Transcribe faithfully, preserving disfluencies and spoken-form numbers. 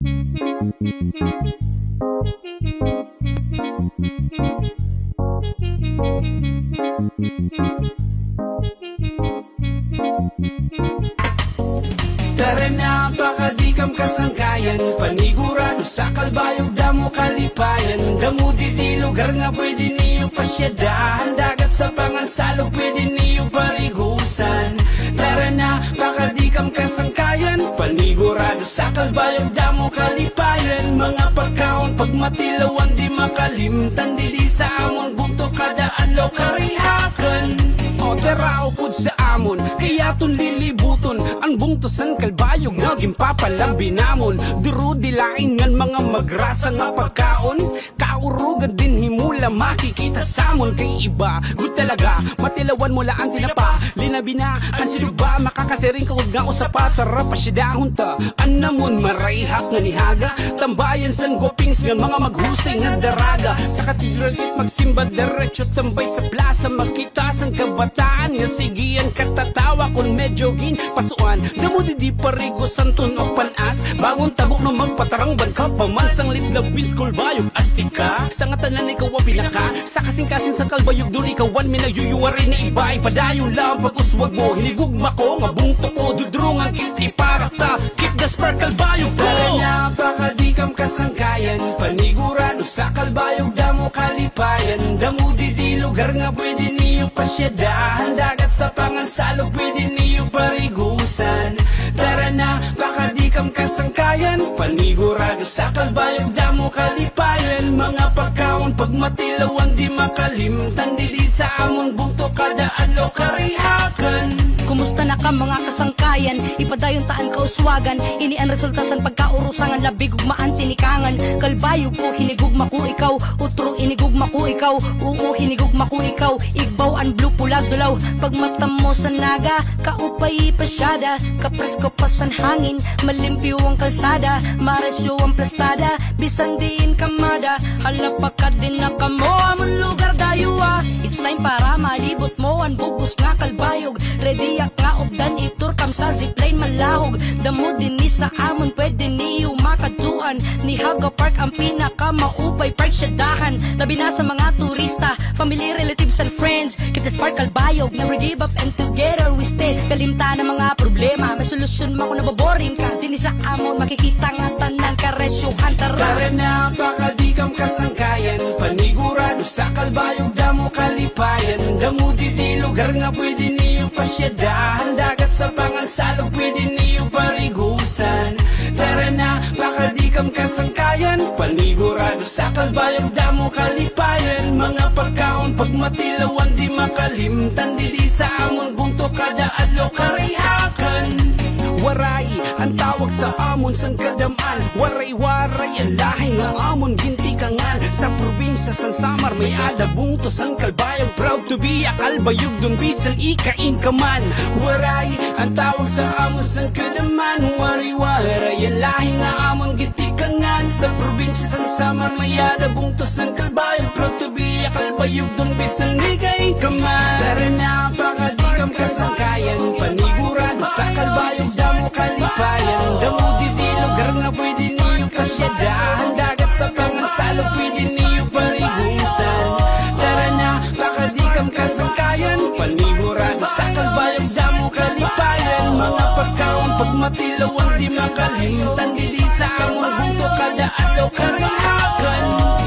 Tara na, baka di kam kasangkayan, panigurado sa kalbayog damo kalipayan. Damo di di lugar nga pwede niyo pasyadahan, dagat sa pangansalog pwede niyo parigusan. Tara na, baka di kam kasangkayan, panigurado sa kalbayog damo kalipayan. Mga pagkaon pagmatilawan di makalimtan, di di sa amon bunto kada adlaw karihakan. O tara upod sa amon, kaya ton lilibuton ang bungtosan kalbayog nga gimpapalambi namon. Duro dilain ngan mga magrasa nga pagkaon, kaurugan din himula makikita samon. Kay iba, good talaga, matilawan mo laan tinapa, linabi na ang sinuba, makakasiring kaud nga usapa. Tara pasyadahon ta, anamon marayhak nga nihaga, tambayan sang gopings nga mga maghusay nga daraga. Sa katedralit magsimba diretso tambay sa plaza, makita sang kabataan nga sigian katatawa kun medyo gin pasuan. Damo di di parigo santon o panas, bangon tabok no magpatarangban ka pamansang litlabis kulbayog astika. Sa nga tanan ikaw ang pinaka, sa kasing-kasing sa kalbayog dun ikaw ang minayuyuwari na iba ay padayon lang pag-uswag mo. Hinigugma ko nga bungto ko, dudrungan kiti para ta, keep the spark kalbayog ko. Tara na, baka di kam kasangkayan, panigurado sa kalbayog damo kalipayan. Damo di di lugar nga pwede niyo pasyadahan, dagat sa pangansalog pwede niyo parigusan. Tara na, baka di kam kasangkayan, panigurado sa kalbayog damo kalipayan. Mga pagkaon pagmatilawan di makalimtan, di di sa amon bunto kada adlaw karihakan. Kumusta na ka mga kasangkayan, ipadayon taan kauswagan, ini ang resulta san pagkaurusangan, labig ugmaan tinikangan. Kalbayog ko hinigugma ko ikaw, utro inigugma ko ikaw, oo hinigugma ko ikaw. Igbaw ang blue pulag dulaw, pagmata mo sa naga, kaupay pasyada, kapresko pa san hangin, malimpyo ang kalsada, maresyo ang plastada, bisan diin kamada, halapa ka din na kamo amon lugar dayuwa. It's time para malibot mo ang bugos nga kalbayog, ready ak nga obdan itur kam sa zipline malahog. Damo din ni sa amon pwede niyo makaduan, ni Haga Park ang pinaka maupay park syadahan. Labi na sa mga turista, family, relatives and friends, keep the spark kalbayog, never give up and together we stay. Kalimta na mga problema, may solusyon mo kung nababoring ka, din sa amon makikita nga tanan karesyuhan. Tara, tara na, baka di kam kasangkayan, panigurado sa kalbayog damo kalipayan. Damo di di lugar nga pwede niyo pasyadahan, dagat sa pangansalog pwede niyo parigusan. Tara na, baka di kam kasangkayan, panigurado sa kalbayog damo kalipayan. Mga pagkaon pagmatilawan di makalimtan, di di sa amon bunto kada adlaw karihakan. Waray ang tawag sa amon sang kadaman, waray-waray ang lahi ng amon gintikangan. Sa probinsya san Samar may adabong to sang kalbayog, proud to be a kalbayog dun bisan ikain ka man. Waray ang tawag sa amon sang kadaman, waray-waray ang lahi ng amon gintikangan. Sa probinsya san Samar may adabong to sang kalbayog, proud to be a kalbayog dun bisan ikain ka man. Tara na, baka di kam kasangkayan, panigurado sa kalbayog damo kalipayan. Damo di di lugar nga pwede niyo pasyadahan, dagat sa pangansalog pwede niyo parigusan. Tara na, baka di kam kasangkayan, panigurado sa kalbayog damo kalipayan. Mga pagkaon pagmatilawan di makalimtan, di di sa amon bunto kada adlaw karihakan.